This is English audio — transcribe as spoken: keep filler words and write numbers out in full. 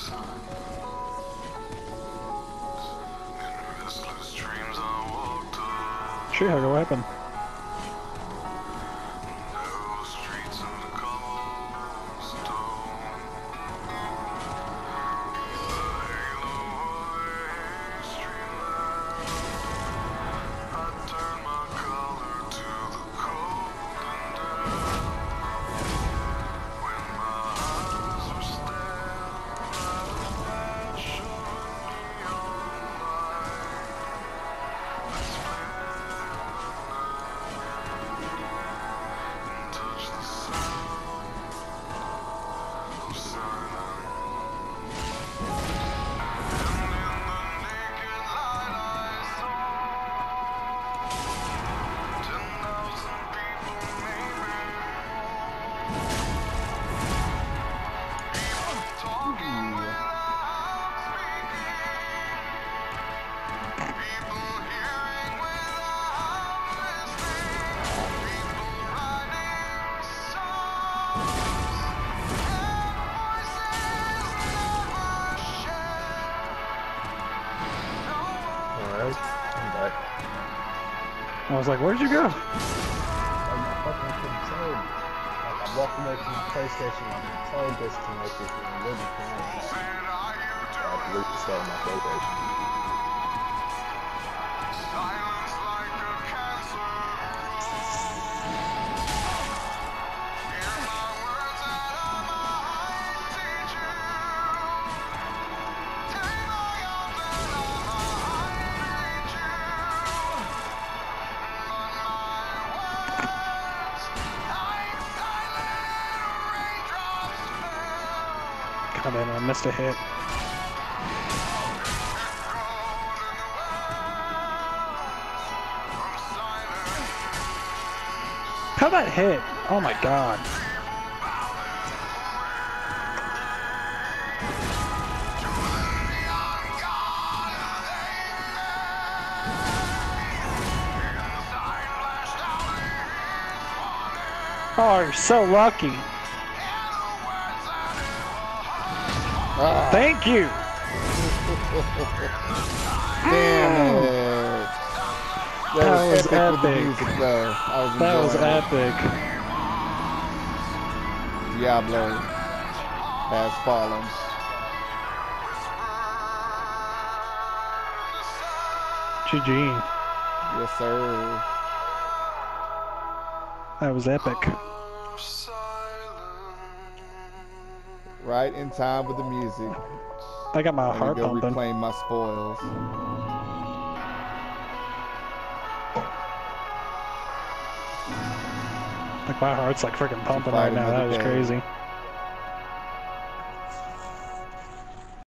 Sure, what happened? I was like, where'd you go? I'm fucking concerned. Like, I'm walking away from the PlayStation, I'm so disconnected from the living room. I have to restart my PlayStation. God damn it, I missed a hit. How that hit? Oh my god. Oh, you're so lucky. Ah. Thank you. Damn it. That, that was was epic. epic. With the music, though. I was that was it. epic. Diablo has fallen. G G. Yes, sir. That was epic. Right in time with the music. I got my Let heart me go pumping. reclaim my spoils. Like my heart's like freaking pumping right now. That was crazy.